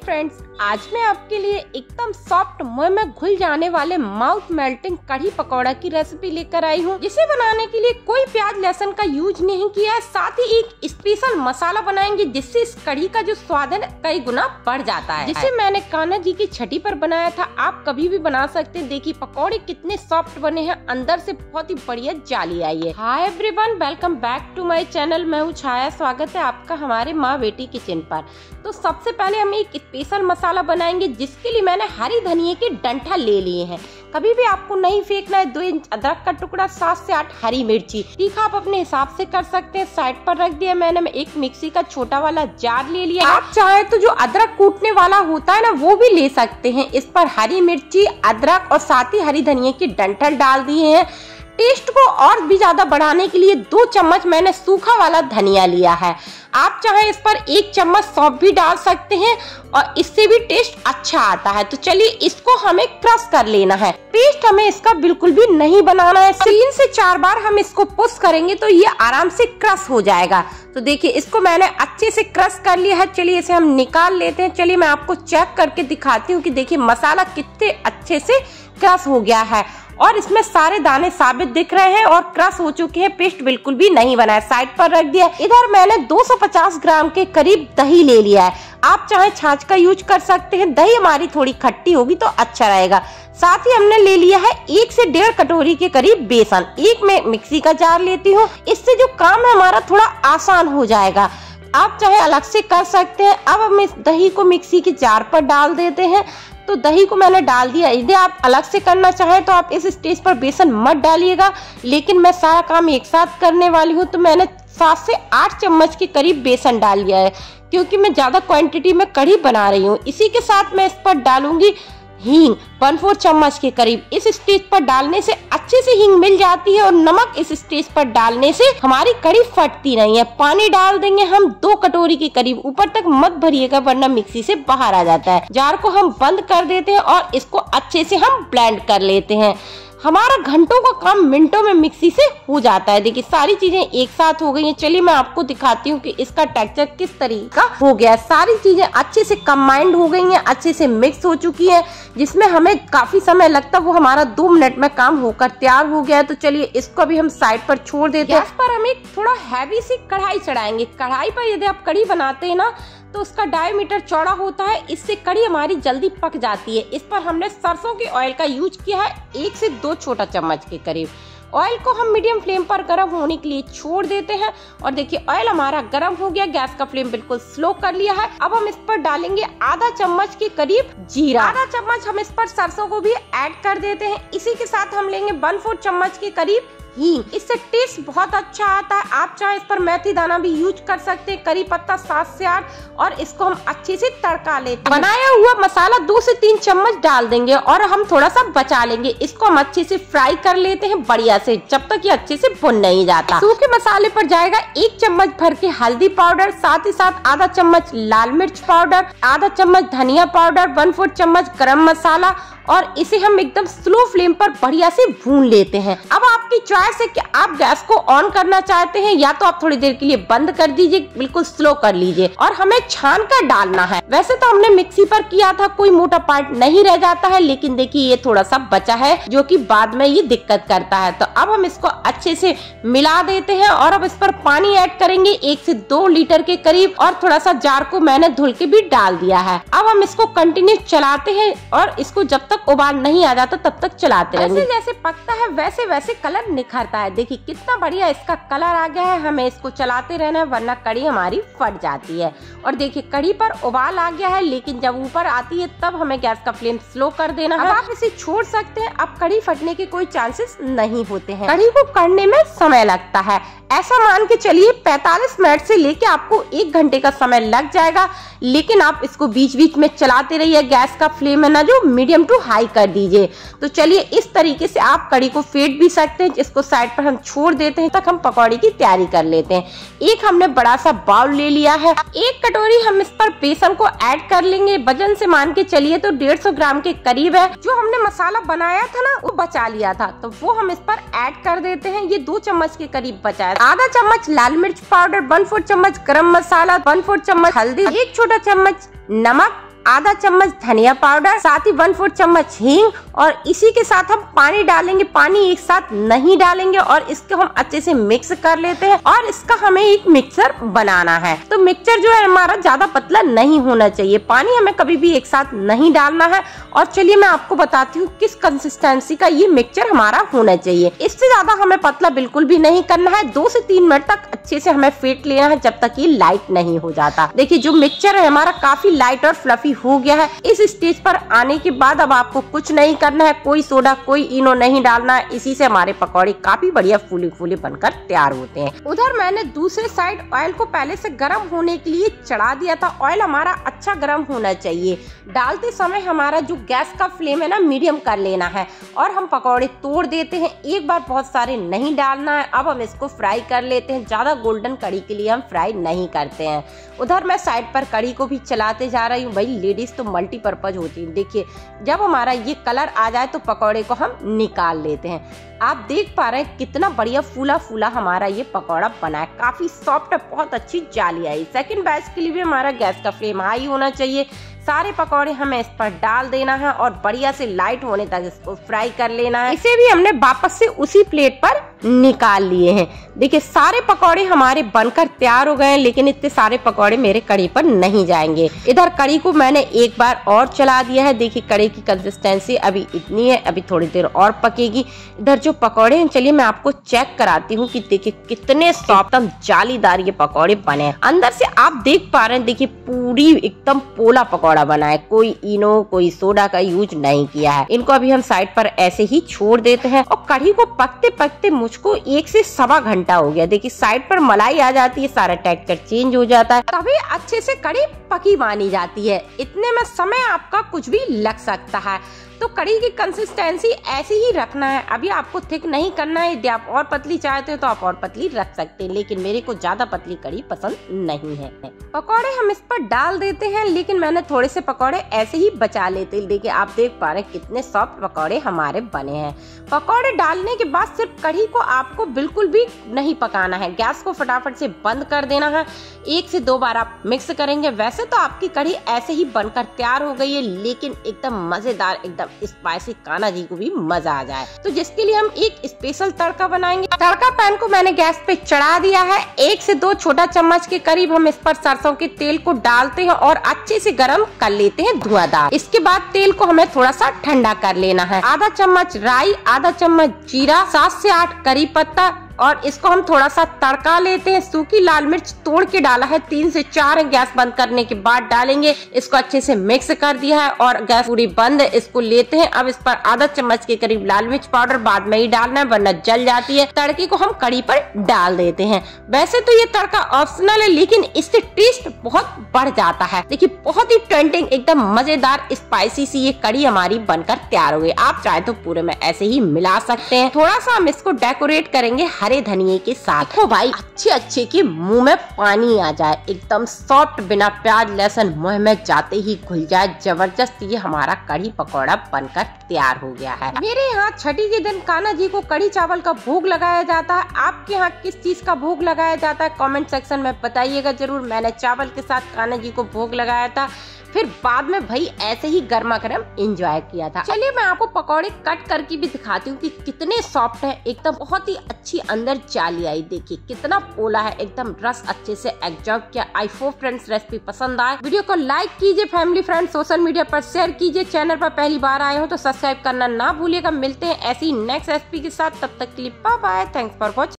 Friends, आज मैं आपके लिए एकदम सॉफ्ट मुंह में घुल जाने वाले माउथ मेल्टिंग कढ़ी पकौड़ा की रेसिपी लेकर आई हूँ, जिसे बनाने के लिए कोई प्याज लहसुन का यूज नहीं किया है। साथ ही एक स्पेशल मसाला बनाएंगे जिससे इस कढ़ी का जो स्वाद है कई गुना बढ़ जाता है, जिसे मैंने कान्हा जी की छठी पर बनाया था। आप कभी भी बना सकते हैं। देखिए पकौड़े कितने सॉफ्ट बने हैं, अंदर से बहुत ही बढ़िया जाली आई है। Hi everyone, welcome back to my channel. मैं हूँ छाया, स्वागत है आपका हमारे माँ बेटी किचन पर। तो सबसे पहले हम एक स्पेशल मसाला बनाएंगे, जिसके लिए मैंने हरी धनिया के डंठल ले लिए हैं। कभी भी आपको नहीं फेंकना है। 2 इंच अदरक का टुकड़ा, 7 से 8 हरी मिर्ची। तीखा आप अपने हिसाब से कर सकते हैं। साइड पर रख दिया मैंने एक मिक्सी का छोटा वाला जार ले लिया। आप चाहे तो जो अदरक कूटने वाला होता है ना, वो भी ले सकते हैं। इस पर हरी मिर्ची, अदरक और साथ ही हरी धनिया के डंठल डाल दिए हैं। टेस्ट को और भी ज्यादा बढ़ाने के लिए 2 चम्मच मैंने सूखा वाला धनिया लिया है। आप चाहे इस पर 1 चम्मच सौंफ भी डाल सकते हैं और इससे भी टेस्ट अच्छा आता है। तो चलिए इसको हमें क्रश कर लेना है। पेस्ट हमें इसका बिल्कुल भी नहीं बनाना है। 3 से 4 बार हम इसको पुश करेंगे तो ये आराम से क्रश हो जाएगा। तो देखिए इसको मैंने अच्छे से क्रश कर लिया है। चलिए इसे हम निकाल लेते हैं। चलिए मैं आपको चेक करके दिखाती हूँ कि देखिए मसाला कितने अच्छे से क्रश हो गया है और इसमें सारे दाने साबित दिख रहे हैं और क्रश हो चुके हैं। पेस्ट बिल्कुल भी नहीं बना है। साइड पर रख दिया। इधर मैंने 250 ग्राम के करीब दही ले लिया है। आप चाहे छाछ का यूज कर सकते हैं। दही हमारी थोड़ी खट्टी होगी तो अच्छा रहेगा। साथ ही हमने ले लिया है 1 से 1.5 कटोरी के करीब बेसन। एक मैं मिक्सी का जार लेती हूँ, इससे जो काम है हमारा थोड़ा आसान हो जाएगा। आप चाहे अलग से कर सकते हैं। अब हम इस दही को मिक्सी के जार पर डाल देते हैं। तो दही को मैंने डाल दिया। यदि आप अलग से करना चाहें तो आप इस स्टेज पर बेसन मत डालिएगा, लेकिन मैं सारा काम एक साथ करने वाली हूँ तो मैंने 7 से 8 चम्मच के करीब बेसन डाल दिया है, क्योंकि मैं ज्यादा क्वांटिटी में कढ़ी बना रही हूँ। इसी के साथ मैं इस पर डालूंगी हींग 1/4 चम्मच के करीब। इस स्टेज पर डालने से अच्छे से हींग मिल जाती है और नमक इस स्टेज पर डालने से हमारी कढ़ी फटती नहीं है। पानी डाल देंगे हम 2 कटोरी के करीब। ऊपर तक मत भरिएगा वरना मिक्सी से बाहर आ जाता है। जार को हम बंद कर देते हैं और इसको अच्छे से हम ब्लेंड कर लेते हैं। हमारा घंटों का काम मिनटों में मिक्सी से हो जाता है। देखिए सारी चीजें एक साथ हो गई हैं। चलिए मैं आपको दिखाती हूँ कि इसका टेक्सचर किस तरीके का हो गया। सारी चीजें अच्छे से कंबाइंड हो गई हैं, अच्छे से मिक्स हो चुकी है। जिसमें हमें काफी समय लगता है वो हमारा 2 मिनट में काम होकर तैयार हो गया है। तो चलिए इसको भी हम साइड पर छोड़ देते हैं। गैस पर हम एक थोड़ा हैवी सी कढ़ाई चढ़ाएंगे। कढ़ाई पर यदि आप कढ़ी बनाते हैं ना तो उसका डायमीटर चौड़ा होता है, इससे कढ़ी हमारी जल्दी पक जाती है। इस पर हमने सरसों के ऑयल का यूज किया है 1 से 2 छोटा चम्मच के करीब। ऑयल को हम मीडियम फ्लेम पर गर्म होने के लिए छोड़ देते हैं और देखिए ऑयल हमारा गर्म हो गया। गैस का फ्लेम बिल्कुल स्लो कर लिया है। अब हम इस पर डालेंगे आधा चम्मच के करीब जीरा। आधा चम्मच हम इस पर सरसों को भी ऐड कर देते हैं। इसी के साथ हम लेंगे 1/4 चम्मच के करीब हींग। इससे टेस्ट बहुत अच्छा आता है। आप चाहे इस पर मेथी दाना भी यूज कर सकते हैं। करी पत्ता 7 से 8 और इसको हम अच्छे से तड़का लेते हैं। बनाया हुआ मसाला 2 से 3 चम्मच डाल देंगे और हम थोड़ा सा बचा लेंगे। इसको हम अच्छे से फ्राई कर लेते हैं बढ़िया से, जब तक ये अच्छे से भुन नहीं जाता। सूखे मसाले पर जाएगा 1 चम्मच भर के हल्दी पाउडर, साथ ही साथ आधा चम्मच लाल मिर्च पाउडर, आधा चम्मच धनिया पाउडर, 1/4 चम्मच गरम मसाला और इसे हम एकदम स्लो फ्लेम पर बढ़िया से भून लेते हैं। अब आपकी चॉइस है कि आप गैस को ऑन करना चाहते हैं या तो आप थोड़ी देर के लिए बंद कर दीजिए, बिल्कुल स्लो कर लीजिए और हमें छान कर डालना है। वैसे तो हमने मिक्सी पर किया था, कोई मोटा पार्ट नहीं रह जाता है, लेकिन देखिए ये थोड़ा सा बचा है जो कि बाद में ये दिक्कत करता है। तो अब हम इसको अच्छे से मिला देते हैं और अब इस पर पानी ऐड करेंगे 1 से 2 लीटर के करीब और थोड़ा सा जार को मैंने धुल के भी डाल दिया है। अब हम इसको कंटिन्यू चलाते हैं और इसको जब तक उबाल नहीं आ जाता तब तक चलाते रहेंगे। जैसे जैसे पकता है वैसे वैसे कलर निखरता है। देखिए कितना बढ़िया इसका कलर आ गया है। हमें इसको चलाते रहना है वरना कढ़ी हमारी फट जाती है। और देखिए कढ़ी पर उबाल आ गया है, लेकिन जब ऊपर आती है तब हमें गैस का फ्लेम स्लो कर देना है। अब आप इसे छोड़ सकते हैं। अब कढ़ी फटने के कोई चांसेस नहीं होते हैं। कढ़ी को करने में समय लगता है, ऐसा मान के चलिए 45 मिनट से लेके आपको 1 घंटे का समय लग जाएगा, लेकिन आप इसको बीच बीच में चलाते रहिए। गैस का फ्लेम है ना जो मीडियम टू हाई कर दीजिए। तो चलिए इस तरीके से आप कढ़ी को फेंट भी सकते हैं। जिसको साइड पर हम छोड़ देते हैं तक हम पकौड़ी की तैयारी कर लेते हैं। एक हमने बड़ा सा बाउल ले लिया है। 1 कटोरी हम इस पर बेसन को ऐड कर लेंगे। वजन से मान के चलिए तो 150 ग्राम के करीब है। जो हमने मसाला बनाया था ना वो बचा लिया था, तो वो हम इस पर ऐड कर देते हैं। ये 2 चम्मच के करीब बचा है। आधा चम्मच लाल मिर्च पाउडर, 1/4 चम्मच गरम मसाला, 1/4 चम्मच हल्दी, 1 छोटा चम्मच नमक आधा चम्मच धनिया पाउडर, साथ ही 1/4 चम्मच हींग, और इसी के साथ हम पानी डालेंगे। पानी एक साथ नहीं डालेंगे और इसको हम अच्छे से मिक्स कर लेते हैं और इसका हमें एक मिक्सर बनाना है। तो मिक्सचर जो है हमारा ज्यादा पतला नहीं होना चाहिए, पानी हमें कभी भी एक साथ नहीं डालना है। और चलिए मैं आपको बताती हूँ किस कंसिस्टेंसी का ये मिक्सचर हमारा होना चाहिए। इससे ज्यादा हमें पतला बिल्कुल भी नहीं करना है। 2 से 3 मिनट तक अच्छे से हमें फेंट लेना है जब तक ये लाइट नहीं हो जाता। देखिए जो मिक्सचर है हमारा काफी लाइट और फ्लफी हो गया है। इस स्टेज पर आने के बाद अब आपको कुछ नहीं करना है, कोई सोडा कोई इनो नहीं डालना है। इसी से हमारे पकौड़े काफी बढ़िया फूली फूली बनकर तैयार होते हैं। उधर मैंने दूसरे साइड ऑयल को पहले से गर्म होने के लिए चढ़ा दिया था। ऑयल हमारा अच्छा गर्म होना चाहिए। डालते समय हमारा जो गैस का फ्लेम है ना मीडियम कर लेना है और हम पकौड़े तोड़ देते हैं। एक बार बहुत सारे नहीं डालना है। अब हम इसको फ्राई कर लेते हैं। ज्यादा गोल्डन कड़ी के लिए हम फ्राई नहीं करते हैं। उधर मैं साइड पर कड़ी को भी चलाते जा रही हूँ। भाई लेडीज तो मल्टीपर्पज होती है। देखिए जब हमारा ये कलर आ जाए तो पकौड़े को हम निकाल लेते हैं। आप देख पा रहे हैं कितना बढ़िया फूला फूला हमारा ये पकौड़ा बना है, काफी सॉफ्ट है, बहुत अच्छी जाली आई। सेकंड बैच के लिए भी हमारा गैस का फ्लेम हाई होना चाहिए। सारे पकौड़े हमें इस पर डाल देना है और बढ़िया से लाइट होने तक इसको फ्राई कर लेना है। इसे भी हमने वापस से उसी प्लेट पर निकाल लिए हैं। देखिए सारे पकौड़े हमारे बनकर तैयार हो गए हैं, लेकिन इतने सारे पकौड़े मेरे कड़ी पर नहीं जाएंगे। इधर कड़ी को मैंने एक बार और चला दिया है। देखिए कड़ी की कंसिस्टेंसी अभी इतनी है, अभी थोड़ी देर और पकेगी। इधर जो पकौड़े हैं चलिए मैं आपको चेक कराती हूँ कि देखिए कितने सॉफ्ट जालीदार ये पकौड़े बने हैं। अंदर से आप देख पा रहे हैं, देखिए पूरी एकदम पोला पकौड़ा बना है। कोई इनो कोई सोडा का यूज नहीं किया है। इनको अभी हम साइड पर ऐसे ही छोड़ देते हैं और कढ़ी को पकते पकते मुझको 1 से सवा घंटा हो गया। देखिए साइड पर मलाई आ जाती है, सारा टेक्सचर चेंज हो जाता है, तभी अच्छे से कढ़ी पकी मानी जाती है। इतने में समय आपका कुछ भी लग सकता है। तो कड़ी की कंसिस्टेंसी ऐसे ही रखना है। अभी आपको थिक नहीं करना है। यदि आप और पतली चाहते हो तो आप और पतली रख सकते हैं, लेकिन मेरे को ज्यादा पतली कड़ी पसंद नहीं है। पकौड़े हम इस पर डाल देते हैं, लेकिन मैंने थोड़े से पकौड़े ऐसे ही बचा लेते हैं। देखिए आप देख पा रहे हैं कितने सॉफ्ट पकौड़े हमारे बने हैं। पकौड़े डालने के बाद सिर्फ कड़ी को आपको बिल्कुल भी नहीं पकाना है, गैस को फटाफट से बंद कर देना है। 1 से 2 बार आप मिक्स करेंगे। वैसे तो आपकी कड़ी ऐसे ही बनकर तैयार हो गई है, लेकिन एकदम मजेदार एकदम स्पाइसी कान्हा जी को भी मजा आ जाए तो जिसके लिए हम एक स्पेशल तड़का बनाएंगे। तड़का पैन को मैंने गैस पे चढ़ा दिया है। 1 से 2 छोटा चम्मच के करीब हम इस पर सरसों के तेल को डालते हैं और अच्छे से गरम कर लेते हैं धुआंधार। इसके बाद तेल को हमें थोड़ा सा ठंडा कर लेना है। आधा चम्मच राई, आधा चम्मच जीरा, 7 से 8 करी पत्ता और इसको हम थोड़ा सा तड़का लेते हैं। सूखी लाल मिर्च तोड़ के डाला है 3 से 4, गैस बंद करने के बाद डालेंगे। इसको अच्छे से मिक्स कर दिया है और गैस पूरी बंद है। इसको लेते हैं। अब इस पर आधा चम्मच के करीब लाल मिर्च पाउडर बाद में ही डालना है वरना जल जाती है। तड़के को हम कड़ी पर डाल देते हैं। वैसे तो ये तड़का ऑप्शनल है, लेकिन इससे टेस्ट बहुत बढ़ जाता है। देखिए बहुत ही टेम्पटिंग एकदम मजेदार स्पाइसी सी ये कड़ी हमारी बनकर तैयार हो गई। आप चाहे तो पूरे में ऐसे ही मिला सकते हैं। थोड़ा सा हम इसको डेकोरेट करेंगे हरे धनिये के साथ। तो भाई अच्छे के मुंह में पानी आ जाए, एकदम सॉफ्ट बिना प्याज लहसुन मुंह में जाते ही घुल जाए। जबरदस्त ये हमारा कढ़ी पकौड़ा बनकर तैयार हो गया है। मेरे यहाँ छठी के दिन कान्हा जी को कढ़ी चावल का भोग लगाया जाता है। आपके यहाँ किस चीज का भोग लगाया जाता है कमेंट सेक्शन में बताइएगा जरूर। मैंने चावल के साथ कान्हा जी को भोग लगाया था, फिर बाद में भाई ऐसे ही गर्मा गर्म एंजॉय किया था। चलिए मैं आपको पकौड़े कट करके भी दिखाती हूँ कि कितने सॉफ्ट है, एकदम बहुत ही अच्छी अंदर जाली आई। देखिए कितना पोला है, एकदम रस अच्छे से एब्जॉर्ब किया। आई होप फ्रेंड्स रेसिपी पसंद आए। वीडियो को लाइक कीजिए, फैमिली फ्रेंड सोशल मीडिया पर शेयर कीजिए। चैनल पर पहली बार आए हो तो सब्सक्राइब करना ना भूलिएगा। मिलते हैं ऐसी नेक्स्ट रेसिपी के साथ, तब तक के लिए bye bye. Thanks for watching.